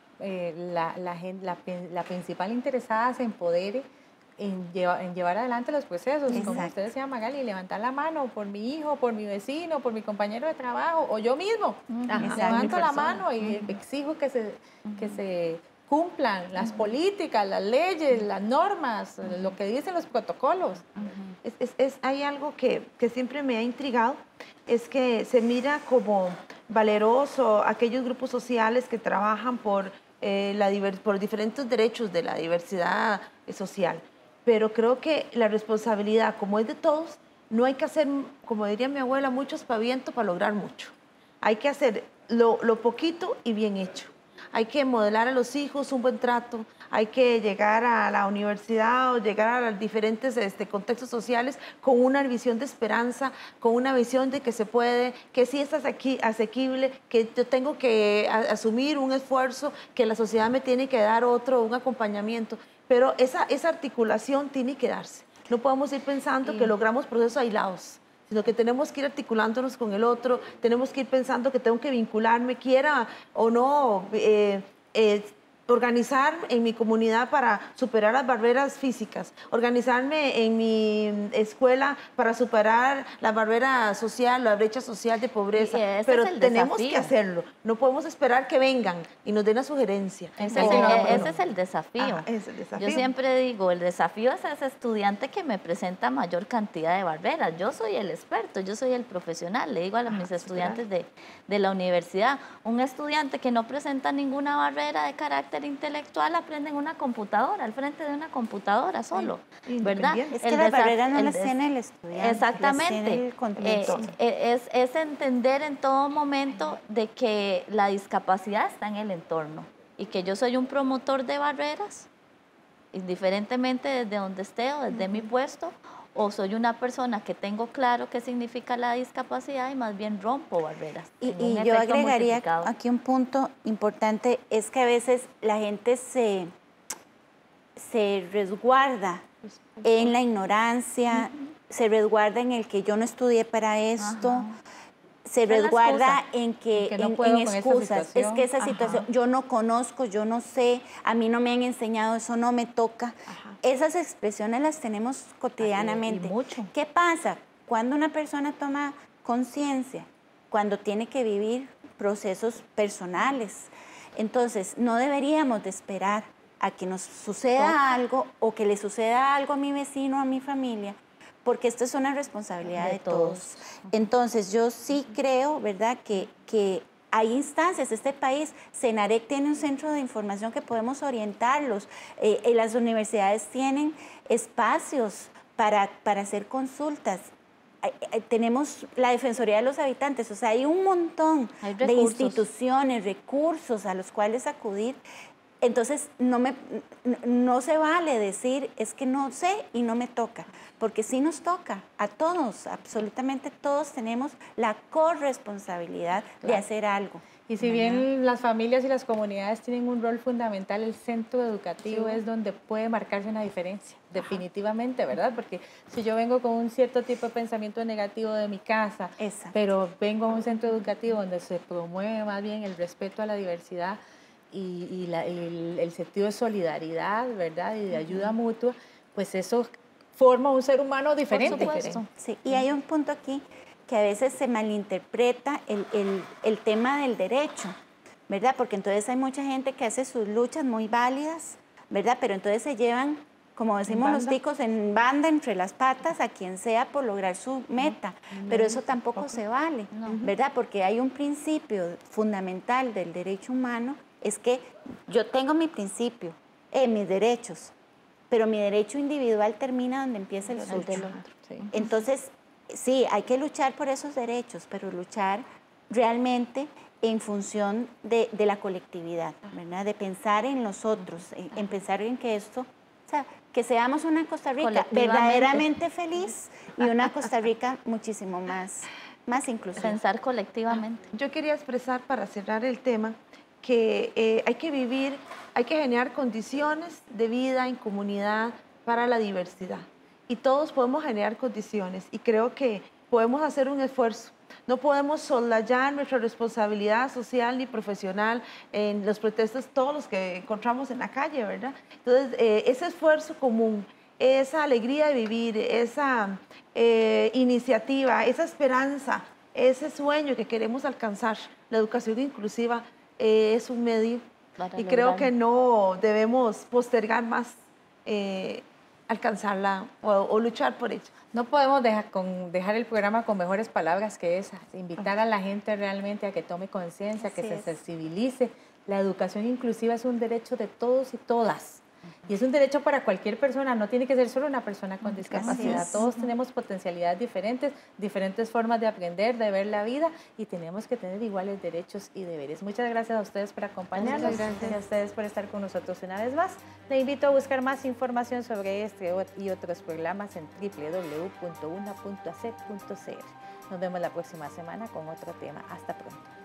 la principal interesada se empodere en llevar adelante los procesos. Exacto. Como usted decía, Magali, levantar la mano por mi hijo, por mi vecino, por mi compañero de trabajo o yo mismo. Levanto la mano y exijo que se cumplan las políticas, las leyes, las normas, lo que dicen los protocolos. Hay algo que siempre me ha intrigado, es que se mira como valeroso aquellos grupos sociales que trabajan por diferentes derechos de la diversidad social. Pero creo que la responsabilidad, como es de todos, no hay que hacer, como diría mi abuela, mucho aspaviento para lograr mucho. Hay que hacer lo poquito y bien hecho. Hay que modelar a los hijos un buen trato, hay que llegar a la universidad o llegar a los diferentes contextos sociales con una visión de esperanza, con una visión de que se puede, que sí es asequible, que yo tengo que asumir un esfuerzo, que la sociedad me tiene que dar un acompañamiento. Pero esa articulación tiene que darse. No podemos ir pensando que logramos procesos aislados, sino que tenemos que ir articulándonos con el otro, tenemos que ir pensando que tengo que vincularme, quiera o no, organizar en mi comunidad para superar las barreras físicas, organizarme en mi escuela para superar la barrera social, la brecha social de pobreza. Pero tenemos que hacerlo. No podemos esperar que vengan y nos den la sugerencia. Ese es el desafío. Yo siempre digo, el desafío es ese estudiante que me presenta mayor cantidad de barreras. Yo soy el experto, yo soy el profesional. Le digo a mis estudiantes de la universidad, un estudiante que no presenta ninguna barrera de carácter intelectual aprende en una computadora, al frente de una computadora solo, ¿verdad? Es que las barreras no las tiene el estudiante. Exactamente. Es entender en todo momento de que la discapacidad está en el entorno y que yo soy un promotor de barreras, indiferentemente desde donde esté o desde mi puesto, o soy una persona que tengo claro qué significa la discapacidad y más bien rompo barreras. Y yo agregaría aquí un punto importante, es que a veces la gente se resguarda en la ignorancia, se resguarda en el que yo no estudié para esto, se resguarda en excusas. Es que esa situación, yo no conozco, yo no sé, a mí no me han enseñado, eso no me toca. Esas expresiones las tenemos cotidianamente. ¿Qué pasa? Cuando una persona toma conciencia, cuando tiene que vivir procesos personales, entonces no deberíamos de esperar a que nos suceda algo o que le suceda algo a mi vecino, a mi familia, porque esto es una responsabilidad de todos. Entonces yo sí creo, ¿verdad?, que hay instancias, este país, Senarec tiene un centro de información que podemos orientarlos, las universidades tienen espacios para hacer consultas. Tenemos la Defensoría de los Habitantes, o sea, hay un montón de instituciones, recursos a los cuales acudir. Entonces, no se vale decir, es que no sé y no me toca, porque sí nos toca, a todos, absolutamente todos tenemos la corresponsabilidad de hacer algo. Y si bien las familias y las comunidades tienen un rol fundamental, el centro educativo es donde puede marcarse una diferencia, definitivamente, ¿verdad? Porque si yo vengo con un cierto tipo de pensamiento negativo de mi casa, pero vengo a un centro educativo donde se promueve más bien el respeto a la diversidad y el sentido de solidaridad, ¿verdad? Y de ayuda mutua, pues eso forma un ser humano diferente. Por supuesto. Sí, y hay un punto aquí que a veces se malinterpreta el tema del derecho, ¿verdad? Porque entonces hay mucha gente que hace sus luchas muy válidas, ¿verdad? Pero entonces se llevan, como decimos los ticos, en banda entre las patas a quien sea por lograr su meta. Pero eso tampoco se vale, ¿verdad? Porque hay un principio fundamental del derecho humano, es que yo tengo mi principio, mis derechos, pero mi derecho individual termina donde empieza el suyo. Entonces, sí, hay que luchar por esos derechos, pero luchar realmente en función de la colectividad, ¿verdad? De pensar en nosotros, en pensar en que esto, o sea, que seamos una Costa Rica verdaderamente feliz y una Costa Rica muchísimo más inclusiva. Pensar colectivamente. Yo quería expresar, para cerrar el tema, que hay que vivir, hay que generar condiciones de vida en comunidad para la diversidad. Y todos podemos generar condiciones y creo que podemos hacer un esfuerzo. No podemos soslayar nuestra responsabilidad social ni profesional en los protestos, todos los que encontramos en la calle, ¿verdad? Entonces, ese esfuerzo común, esa alegría de vivir, esa iniciativa, esa esperanza, ese sueño que queremos alcanzar, la educación inclusiva es un medio y creo que no debemos postergar más alcanzarla o luchar por ella. No podemos dejar el programa con mejores palabras que esas, invitar a la gente realmente a que tome conciencia, que se sensibilice. La educación inclusiva es un derecho de todos y todas. Y es un derecho para cualquier persona, no tiene que ser solo una persona con discapacidad. Todos tenemos potencialidades diferentes, diferentes formas de aprender, de ver la vida y tenemos que tener iguales derechos y deberes. Muchas gracias a ustedes por acompañarnos, gracias a ustedes por estar con nosotros una vez más. Le invito a buscar más información sobre este y otros programas en www.una.ac.cr. Nos vemos la próxima semana con otro tema. Hasta pronto.